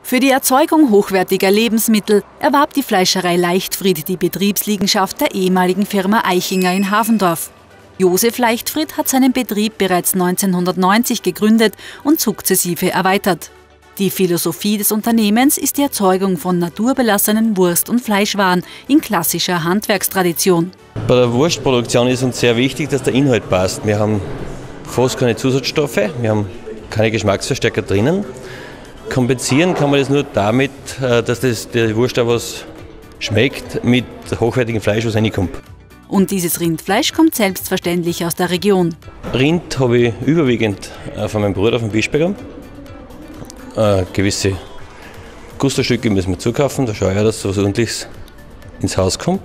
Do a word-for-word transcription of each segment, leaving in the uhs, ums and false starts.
Für die Erzeugung hochwertiger Lebensmittel erwarb die Fleischerei Leichtfried die Betriebsliegenschaft der ehemaligen Firma Eichinger in Havendorf. Josef Leichtfried hat seinen Betrieb bereits neunzehnhundertneunzig gegründet und sukzessive erweitert. Die Philosophie des Unternehmens ist die Erzeugung von naturbelassenen Wurst- und Fleischwaren in klassischer Handwerkstradition. Bei der Wurstproduktion ist uns sehr wichtig, dass der Inhalt passt. Wir haben fast keine Zusatzstoffe, wir haben keine Geschmacksverstärker drinnen. Kompensieren kann man das nur damit, dass das der Wurst auch was schmeckt mit hochwertigem Fleisch, was reinkommt. Und dieses Rindfleisch kommt selbstverständlich aus der Region. Rind habe ich überwiegend von meinem Bruder vom Bischberger. Äh, gewisse Gusterstücke müssen wir zukaufen, da schaue ich, dass so was Ordentliches ins Haus kommt.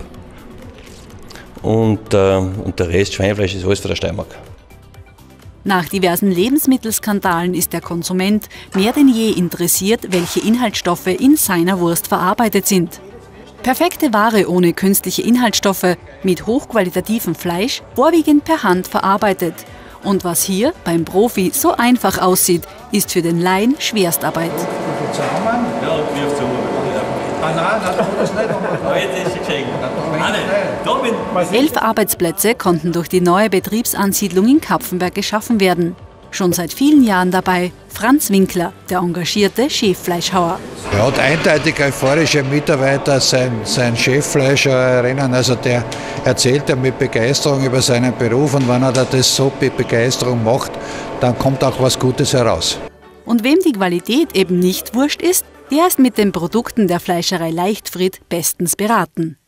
Und, äh, und der Rest Schweinefleisch ist alles von der Steiermark. Nach diversen Lebensmittelskandalen ist der Konsument mehr denn je interessiert, welche Inhaltsstoffe in seiner Wurst verarbeitet sind. Perfekte Ware ohne künstliche Inhaltsstoffe, mit hochqualitativem Fleisch, vorwiegend per Hand verarbeitet. Und was hier beim Profi so einfach aussieht, ist für den Laien Schwerstarbeit. Elf Arbeitsplätze konnten durch die neue Betriebsansiedlung in Kapfenberg geschaffen werden. Schon seit vielen Jahren dabei Franz Winkler, der engagierte Cheffleischhauer. Er hat eindeutig euphorische Mitarbeiter, sein, sein Cheffleischer erinnern. Also der erzählt ja mit Begeisterung über seinen Beruf und wenn er das so mit Begeisterung macht, dann kommt auch was Gutes heraus. Und wem die Qualität eben nicht wurscht ist, der ist mit den Produkten der Fleischerei Leichtfried bestens beraten.